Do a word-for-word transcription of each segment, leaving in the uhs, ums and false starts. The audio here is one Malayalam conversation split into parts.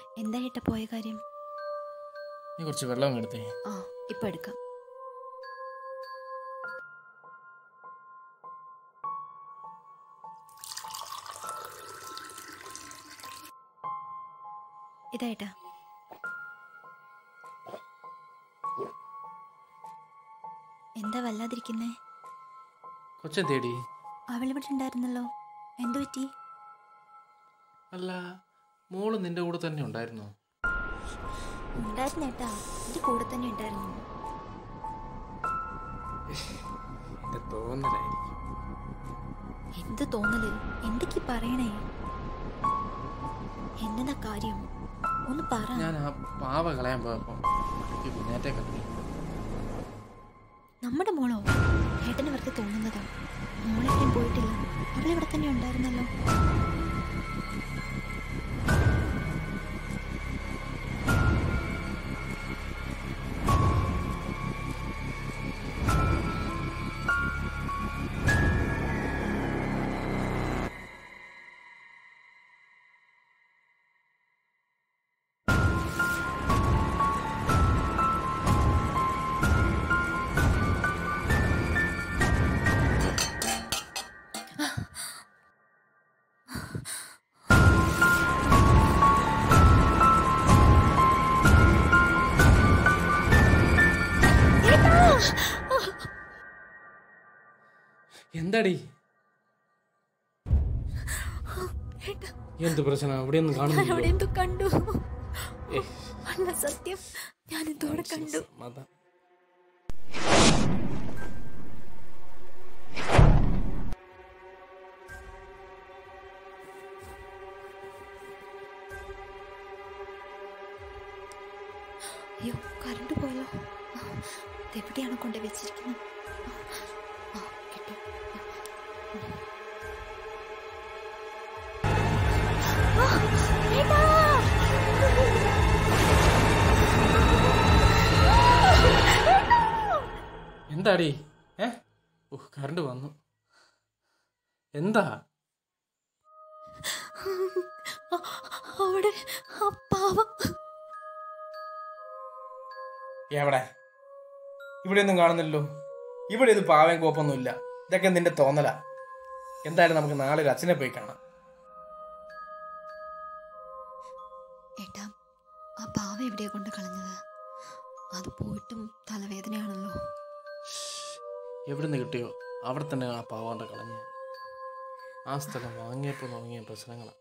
എന്താ ഏട്ടാ പോയ കാര്യം? നീ കുറച്ച് വെള്ളം എടുത്തേ. ആ ഇപ്പൊ എടുക്കാം. ഇതായിട്ടാ. എന്താ വല്ലാതിരിക്കുന്നേ? കൊച്ചെ തേടി അവളിവിടെ ഉണ്ടായിരുന്നല്ലോ, എന്തു പറ്റി? അല്ല, മോള് നിന്റെ കൂടെ തന്നെ ഉണ്ടായിരുന്നോ? ഉണ്ടായിരുന്നു ഏട്ടാ, എന്റെ കൂടെ തന്നെ ഉണ്ടായിരുന്നു. എന്റെ തോന്നലായിരിക്കും. എന്ത് തോന്നല്? എന്തൊക്കെ പറയണേ? എന്നതാ കാര്യം? ഒന്ന് പറ. ഞാൻ ആ പാവ കളയാൻ പോയപ്പോ കുഞ്ഞാറ്റെ കത്തി. നമ്മുടെ മോളോ? ഏട്ടന് വെറുതെ തോന്നുന്നതാ. മോളെവിടെയും പോയിട്ടില്ല, അവളിവിടെ തന്നെ ഉണ്ടായിരുന്നല്ലോ. എന്താടി? എന്ത് പ്രശ്നം? അവിടെ ഒന്നും കാണുന്നില്ല. കണ്ടു. അല്ല സത്യം, ഞാൻ ഇതോടെ കണ്ടു. അയ്യോ, കറണ്ട് പോയോ? എവിടെയാണ് കൊണ്ട് വെച്ചിരിക്കുന്നത്? എന്താടി? ഏ കറണ്ട് വന്നു. എന്താ അവിടെ? എവിടെ? ഇവിടെ ഒന്നും കാണുന്നില്ലല്ലോ. ഇവിടെ ഇത് പാവം കോപ്പൊന്നുമില്ല. ഇതൊക്കെ നിന്റെ തോന്നലാ. എന്തായാലും നമുക്ക് നാളെ ഒരു അച്ഛനെ പോയി കാണാം. ഏട്ടാ, ആ പാവ എവിടെയാ കൊണ്ട് കളഞ്ഞത്? അത് പോയിട്ടും തലവേദനയാണല്ലോ. എവിടുന്ന് കിട്ടിയോ അവിടെ തന്നെ ആ പാവാണ്ട കളഞ്ഞ. ആ സ്ഥലം വാങ്ങിയപ്പോൾ തുടങ്ങിയ പ്രശ്നങ്ങളാണ്.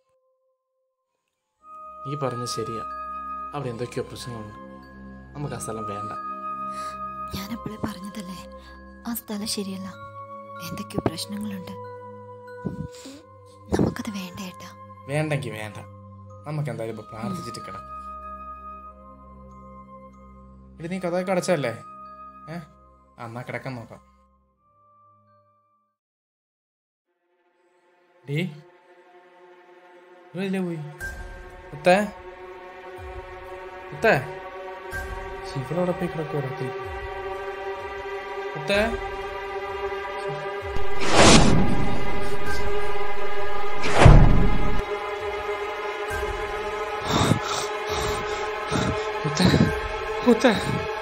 നീ പറഞ്ഞത് ശരിയാ, അവിടെ എന്തൊക്കെയോ പ്രശ്നങ്ങളുണ്ട്. നമുക്ക് ആ സ്ഥലം വേണ്ട. ഞാനെപ്പോഴേ പറഞ്ഞതല്ലേ, ആ സ്ഥലം ശരിയല്ല, എന്തൊക്കെയോ പ്രശ്നങ്ങളുണ്ട്. നമുക്കത് വേണ്ട ഏട്ടാ. വേണ്ടെങ്കിൽ വേണ്ട, നമുക്ക് എന്തായാലും ഇപ്പൊ പ്രാർത്ഥിച്ചിട്ട് കിടക്കാം. ഇത് നീ കഥയൊക്കെ അടച്ചല്ലേ? ഏ എന്നാ കിടക്കാൻ നോക്കാം. ഡീ ഇല്ലേ പോയി മുത്തേ? മുത്തേ, ശിവനോടെ പോയി കിടക്കുക. മുത്തേ, മുത്തേ, മുത്തേ.